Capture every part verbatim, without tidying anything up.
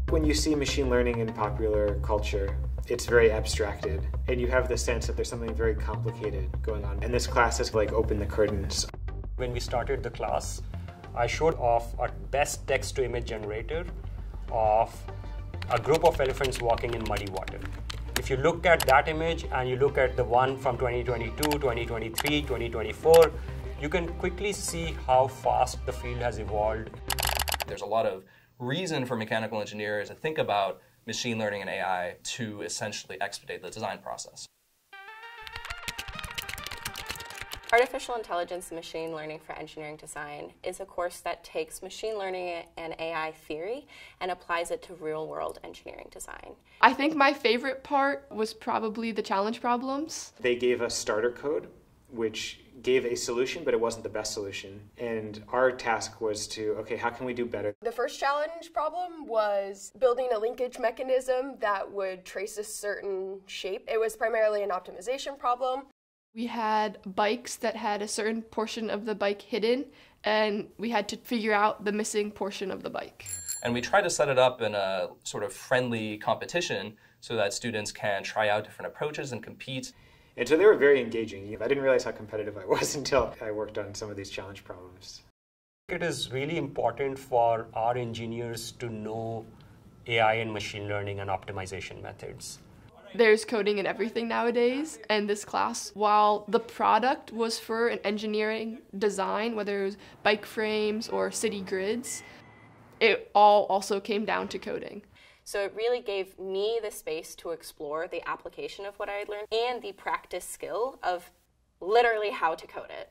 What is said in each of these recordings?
When you see machine learning in popular culture, it's very abstracted, and you have the sense that there's something very complicated going on. And this class has like opened the curtains. When we started the class, I showed off a best text-to-image generator of a group of elephants walking in muddy water. If you look at that image and you look at the one from twenty twenty-two, twenty twenty-three, twenty twenty-four, you can quickly see how fast the field has evolved. There's a lot of reason for mechanical engineers to think about machine learning and A I to essentially expedite the design process. Artificial Intelligence and Machine Learning for Engineering Design is a course that takes machine learning and A I theory and applies it to real-world engineering design. I think my favorite part was probably the challenge problems. They gave us starter code, which gave a solution, but it wasn't the best solution. And our task was to, okay, how can we do better? The first challenge problem was building a linkage mechanism that would trace a certain shape. It was primarily an optimization problem. We had bikes that had a certain portion of the bike hidden, and we had to figure out the missing portion of the bike. And we try to set it up in a sort of friendly competition so that students can try out different approaches and compete. And so they were very engaging. I didn't realize how competitive I was until I worked on some of these challenge problems. It is really important for our engineers to know A I and machine learning and optimization methods. There's coding in everything nowadays, and this class, while the product was for an engineering design, whether it was bike frames or city grids, it all also came down to coding. So it really gave me the space to explore the application of what I had learned and the practice skill of literally how to code it.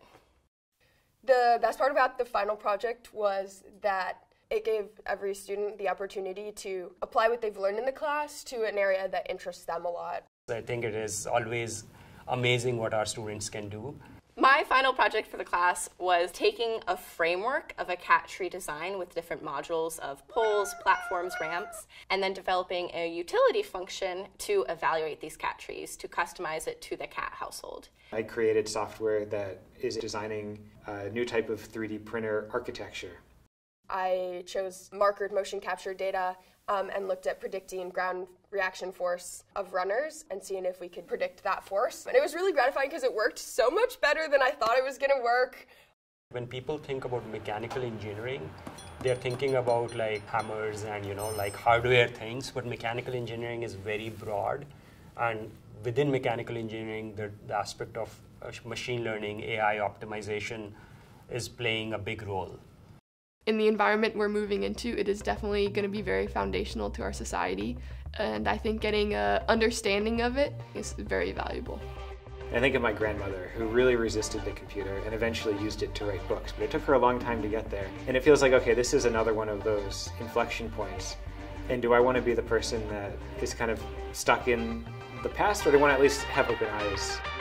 The best part about the final project was that it gave every student the opportunity to apply what they've learned in the class to an area that interests them a lot. I think it is always amazing what our students can do. My final project for the class was taking a framework of a cat tree design with different modules of poles, platforms, ramps, and then developing a utility function to evaluate these cat trees, to customize it to the cat household. I created software that is designing a new type of three D printer architecture. I chose markered motion capture data um, and looked at predicting ground reaction force of runners and seeing if we could predict that force. And it was really gratifying because it worked so much better than I thought it was going to work. When people think about mechanical engineering, they're thinking about like hammers and, you know, like hardware things, but mechanical engineering is very broad. And within mechanical engineering, the, the aspect of uh, machine learning, A I optimization is playing a big role. In the environment we're moving into, it is definitely going to be very foundational to our society, and I think getting an understanding of it is very valuable. I think of my grandmother, who really resisted the computer and eventually used it to write books, but it took her a long time to get there. And it feels like, okay, this is another one of those inflection points. And do I want to be the person that is kind of stuck in the past, or do I want to at least have open eyes?